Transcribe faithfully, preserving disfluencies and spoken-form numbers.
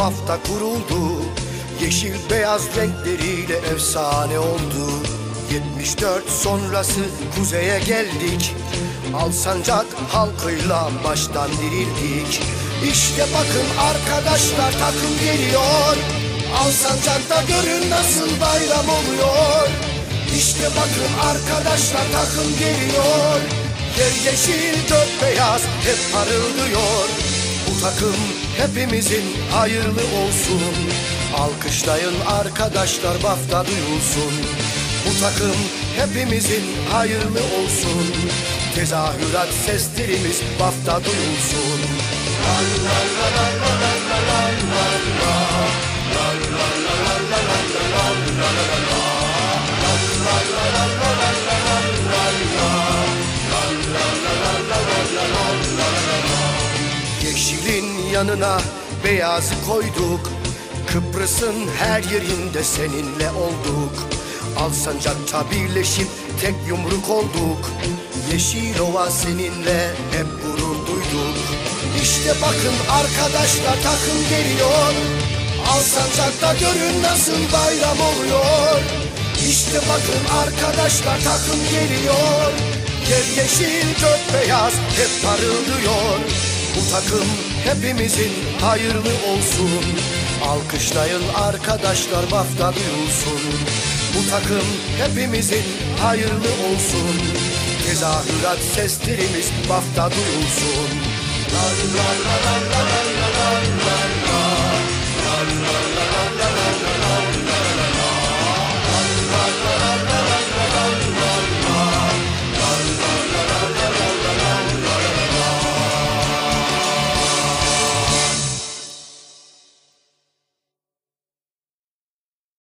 hafta kuruldu. Yeşil beyaz renkleriyle efsane oldu. yetmiş dört sonrası kuzeye geldik. Alsancak halkıyla baştan dirildik. İşte bakın arkadaşlar, takım geliyor. Alsancak'ta görün nasıl bayram oluyor. İşte bakın arkadaşlar, takım geliyor. Yer yeşil gök beyaz hep parıldıyor. Bu takım hepimizin hayırlı olsun. Alkışlayın arkadaşlar, Bafta duyulsun. Bu takım hepimizin hayırlı olsun. Tezahürat seslerimiz Bafta duyulsun. Yeşilin yanına beyazı koyduk. Kıbrıs'ın her yerinde seninle olduk. Alsancak'ta birleşip tek yumruk olduk. Yeşilova seninle hep gurur duyduk. İşte bakın arkadaşlar, takım geliyor. Alsancak'ta görün nasıl bayram oluyor. İşte bakın arkadaşlar, takım geliyor. Yer yeşil gök beyaz hep parıldıyor. Bu takım hepimizin hayırlı olsun. Alkışlayın arkadaşlar, Bafta duyulsun. Bu takım hepimizin hayırlı olsun. Tezahürat seslerimiz Bafta duyulsun. La la la la la la la la la.